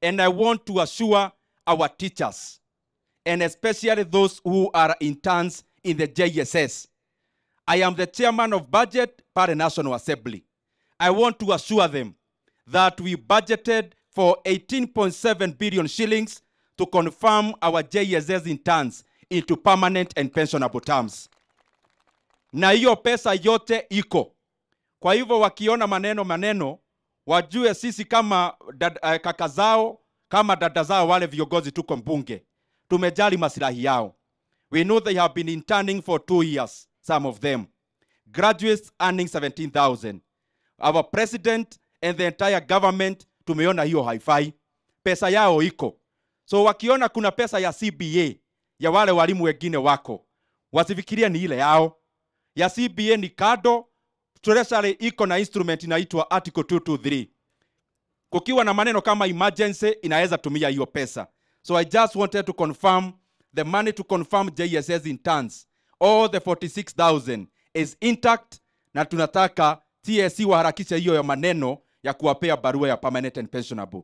And I want to assure our teachers, and especially those who are interns in the JSS. I am the chairman of budget by the National Assembly. I want to assure them that we budgeted for 18.7 billion shillings to confirm our JSS interns into permanent and pensionable terms. Na hiyo pesa yote iko. Kwa hivyo wakiona maneno, wajue sisi kama kaka zao, kama dada zao wale viongozi tuko mbunge, tumejali maslahi yao. We know they have been interning for 2 years, some of them. Graduates earning 17,000. Our president and the entire government tumeona hiyo haifai. Pesa yao iko. So wakiona kuna pesa ya CBA, ya wale walimu wengine wako, wasifikiria ni ile yao. Ya CBA ni kado, treasury iko na instrument inaitwa Article 223. Kukiwa na maneno kama emergency, inaweza tumia hiyo pesa. So I just wanted to confirm the money to confirm JSS interns, all the 46,000 is intact, na tunataka TSC waharakisha hiyo ya maneno ya kuwapea barua ya permanent and pensionable.